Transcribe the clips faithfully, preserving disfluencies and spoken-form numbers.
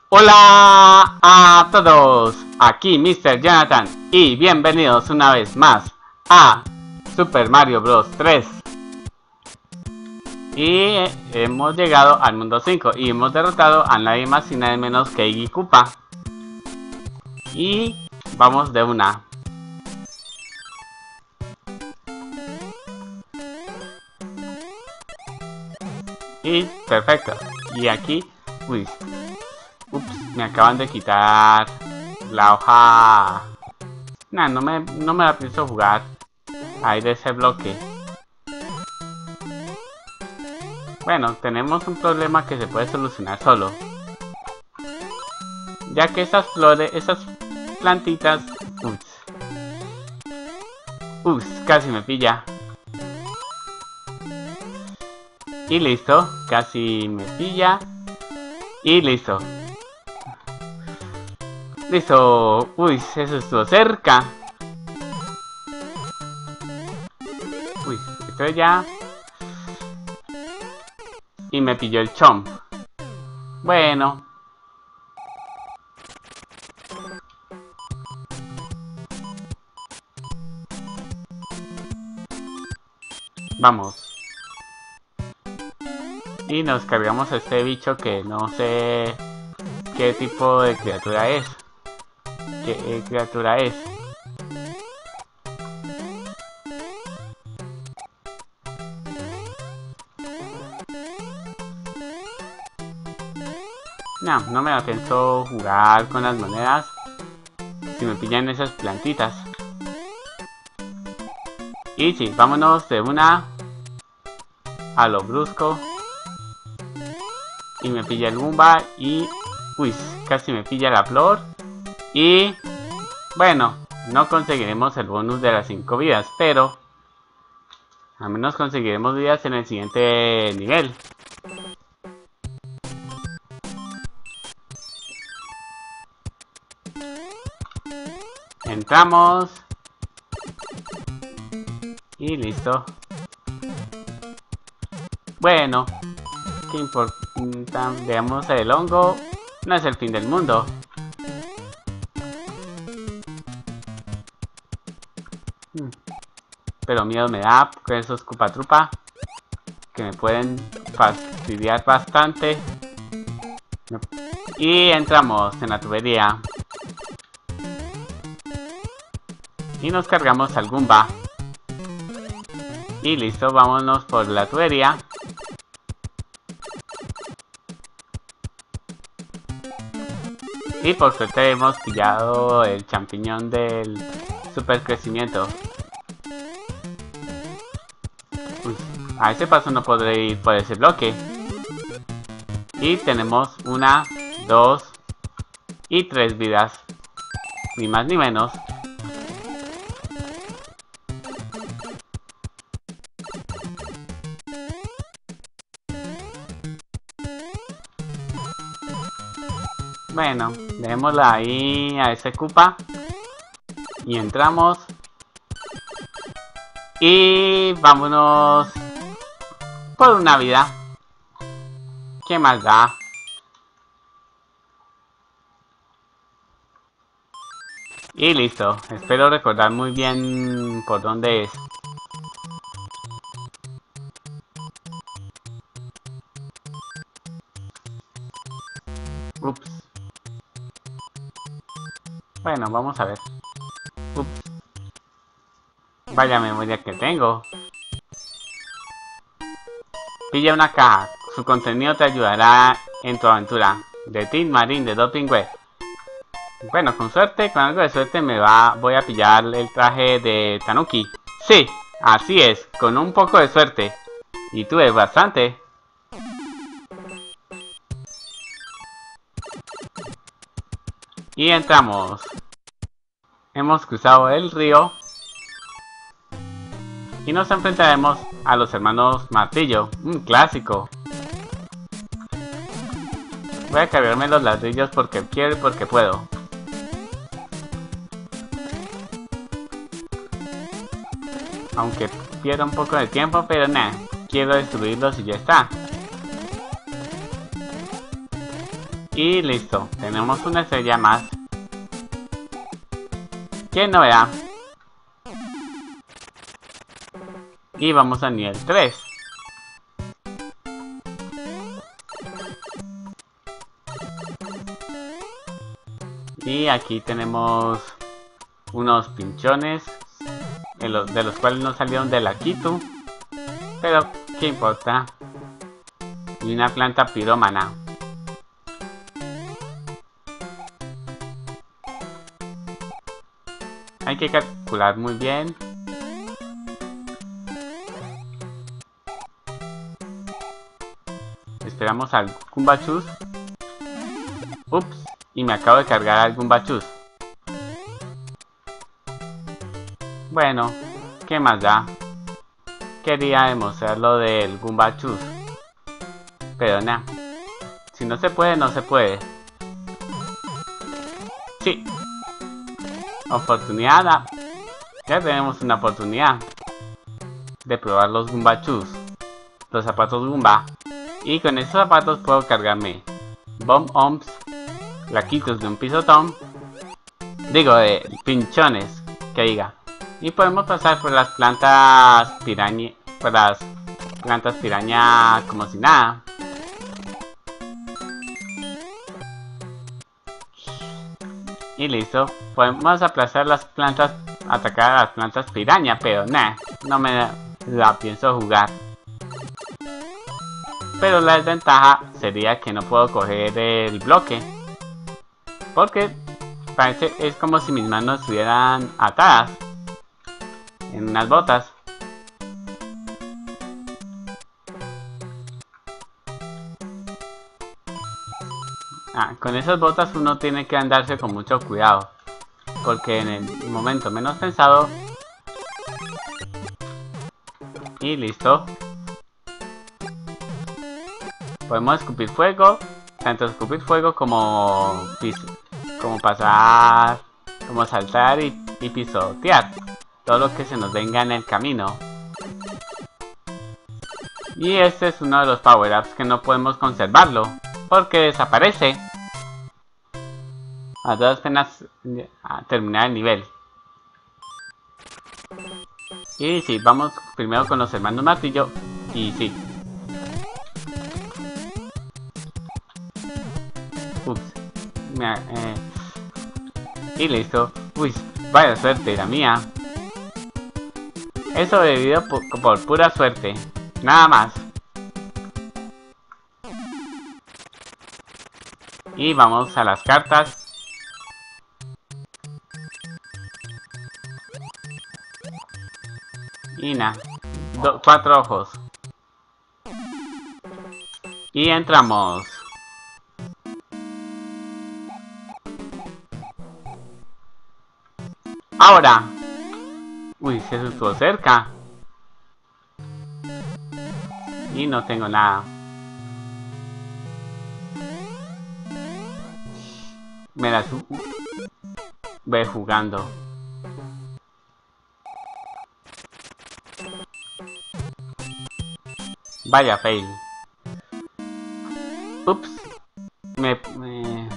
Hola a todos, aquí mister Jonathan y bienvenidos una vez más a Super Mario Bros. tres. Y hemos llegado al mundo cinco y hemos derrotado a nadie más y nadie menos que Iggy Koopa. Y vamos de una. Y perfecto. Y aquí, uy, ups, me acaban de quitar la hoja. Nah, no me, no me la pienso jugar. Ahí de ese bloque. Bueno, tenemos un problema que se puede solucionar solo. Ya que esas flores, esas plantitas... Ups. Ups, casi me pilla. Y listo, casi me pilla. Y listo. Listo. Uy, eso estuvo cerca. Uy, estoy ya. Y me pilló el chomp. Bueno. Vamos. Y nos cargamos a este bicho que no sé qué tipo de criatura es. ¿Qué criatura es? No, no me da pienso jugar con las monedas si me pillan esas plantitas. Y sí, vámonos de una a lo brusco. Y me pilla el Goomba y... Uy, casi me pilla la flor. Y... Bueno, no conseguiremos el bonus de las cinco vidas, pero... al menos conseguiremos vidas en el siguiente nivel. Entramos. Y listo. Bueno, qué importa. Veamos el hongo. No es el fin del mundo. Hmm. Pero miedo me da con esos Koopa-Troopa que me pueden fastidiar bastante. Y entramos en la tubería. Y nos cargamos al Goomba. Y listo, vámonos por la tubería. Y por suerte hemos pillado el champiñón del super crecimiento. Uy, a ese paso no podré ir por ese bloque. Y tenemos una, dos y tres vidas. Ni más ni menos. Bueno, dejémosla ahí a ese Koopa. Y entramos. Y vámonos por una vida. ¿Qué más da? Y listo. Espero recordar muy bien por dónde es. Ups. Bueno, vamos a ver. Ups. Vaya memoria que tengo. Pilla una caja. Su contenido te ayudará en tu aventura. De Tin Marín de Doping Web. Bueno, con suerte, con algo de suerte me va, voy a pillar el traje de Tanuki. Sí, así es, con un poco de suerte. Y tuve bastante. Y entramos. Hemos cruzado el río. Y nos enfrentaremos a los hermanos Martillo, un clásico. Voy a cargarme los ladrillos porque quiero y porque puedo. Aunque pierda un poco de tiempo, pero nada, quiero destruirlos y ya está. Y listo, tenemos una estrella más. ¡Qué novedad! Y vamos a nivel tres. Y aquí tenemos unos pinchones, de los, de los cuales no salieron de la Kitu. Pero, ¿qué importa? Y una planta pirómana. Hay que calcular muy bien. Esperamos al Gumbachus. Ups, y me acabo de cargar al Gumbachus. Bueno, ¿qué más da? Quería demostrar lo del Gumbachus. Pero nada. Si no se puede, no se puede. Sí. Oportunidad. Ya tenemos una oportunidad de probar los Gumbachus. Los zapatos Gumba. Y con estos zapatos puedo cargarme Bomb Omps, laquitos de un pisotón. Digo, de pinchones, que diga. Y podemos pasar por las plantas piraña. Por las plantas piraña como si nada. Y listo. Podemos aplastar las plantas, atacar a las plantas piraña, pero nah, no me la pienso jugar. Pero la desventaja sería que no puedo coger el bloque. Porque parece, es como si mis manos estuvieran atadas en unas botas. Ah, con esas botas uno tiene que andarse con mucho cuidado. Porque en el momento menos pensado. Y listo. Podemos escupir fuego. Tanto escupir fuego como como pasar, como saltar y, y pisotear todo lo que se nos venga en el camino. Y este es uno de los power-ups que no podemos conservarlo porque desaparece a todas penas a terminar el nivel. Y sí, vamos primero con los hermanos martillo. Y sí. Ups. Me, eh, y listo. Uy, vaya suerte la mía. He sobrevivido por, por pura suerte. Nada más. Y vamos a las cartas. Y nada. Cuatro ojos. Y entramos. Ahora. Uy, se estuvo cerca. Y no tengo nada. Me la ve jugando. Vaya fail. Ups. Me... me...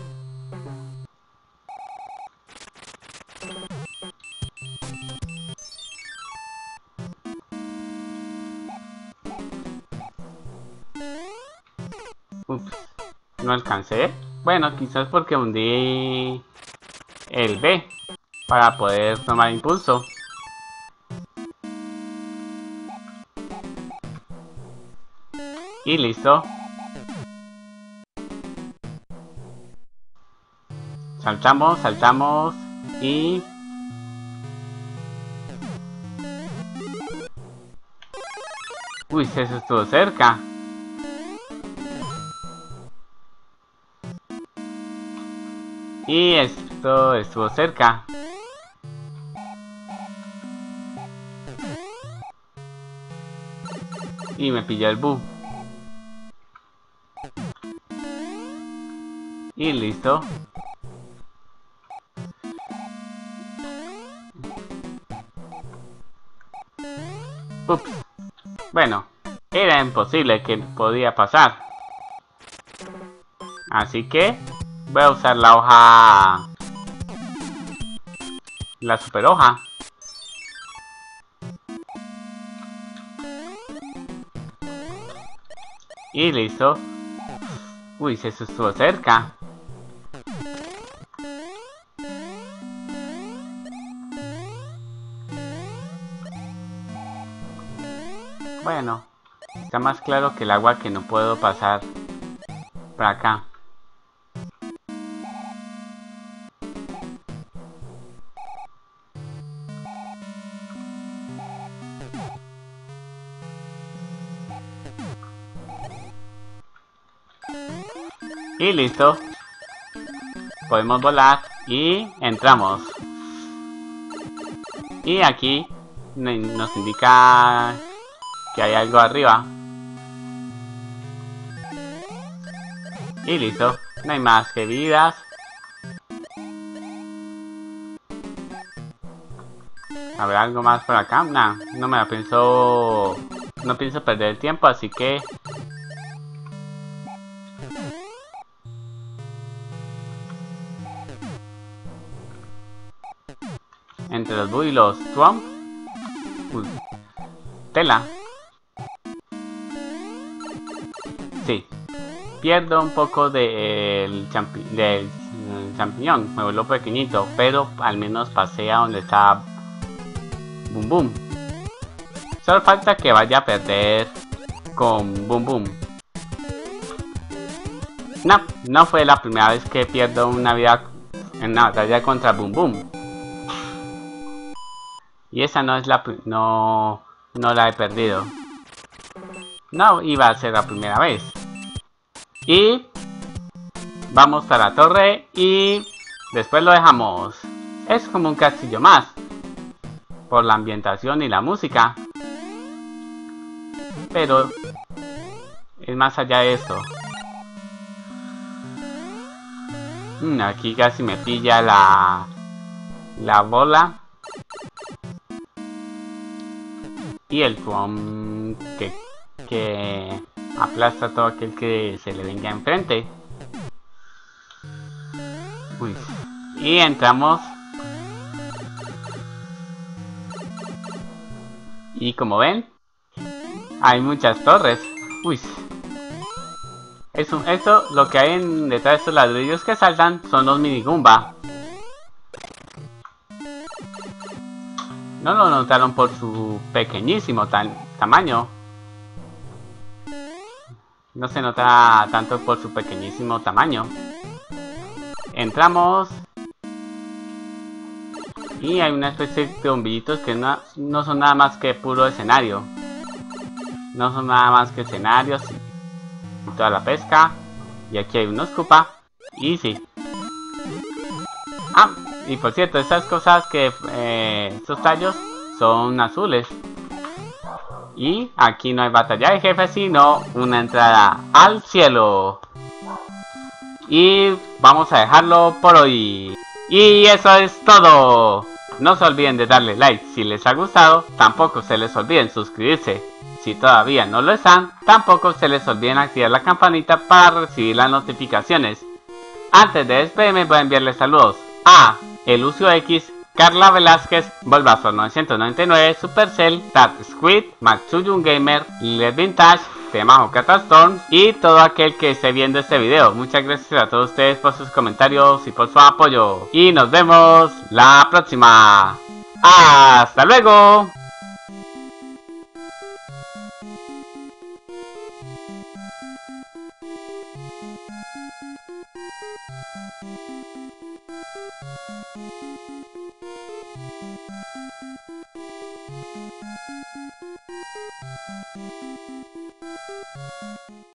Ups. No alcancé. Bueno, quizás porque hundí el B para poder tomar impulso. Y listo. Saltamos, saltamos y... Uy, eso estuvo cerca. Y esto estuvo cerca. Y me pilló el bug. Y listo. Ups. Bueno, era imposible que podía pasar. Así que voy a usar la hoja, la super hoja. Y listo. Uy, se estuvo cerca. Bueno, está más claro que el agua que no puedo pasar para acá. Y listo. Podemos volar y entramos. Y aquí nos indica que hay algo arriba. Y listo. No hay más que vidas. ¿Habrá algo más por acá? Nah, no me la pienso... No pienso perder el tiempo, así que... Entre los Boo y los Thwomp. Uy. Tela. Sí. Pierdo un poco del champi del mm, champiñón. Me vuelvo pequeñito, pero al menos pasé a donde está Boom Boom. Solo falta que vaya a perder con Boom Boom. No, no fue la primera vez que pierdo una vida en una batalla contra Boom Boom. Y esa no es la... no... no la he perdido. No iba a ser la primera vez. Y... vamos a la torre y... después lo dejamos. Es como un castillo más. Por la ambientación y la música. Pero... es más allá de eso. Mm, aquí casi me pilla la... la bola. Y el Thwomp que, que aplasta a todo aquel que se le venga enfrente. Uy. Y entramos. Y como ven, hay muchas torres. Uy. Eso, eso, lo que hay en, detrás de estos ladrillos que saltan son los mini Goomba. No lo notaron por su pequeñísimo tan, tamaño. No se nota tanto por su pequeñísimo tamaño. Entramos. Y hay una especie de bombillitos que no, no son nada más que puro escenario. No son nada más que escenarios. Y toda la pesca. Y aquí hay unos Koopa. Y sí. Ah, y por cierto, estas cosas que... Eh, estos tallos son azules. Y aquí no hay batalla de jefes, sino una entrada al cielo. Y vamos a dejarlo por hoy. Y eso es todo. No se olviden de darle like si les ha gustado. Tampoco se les olviden suscribirse si todavía no lo están. Tampoco se les olviden activar la campanita para recibir las notificaciones. Antes de despedirme voy a enviarles saludos a Elucio X, Carla Velázquez, Bulbasaur novecientos noventa y nueve, Supercell, Tat Squid, Matsuyun Gamer, Lilet Vintage, Temajo Catastorm y todo aquel que esté viendo este video. Muchas gracias a todos ustedes por sus comentarios y por su apoyo. Y nos vemos la próxima. ¡Hasta luego!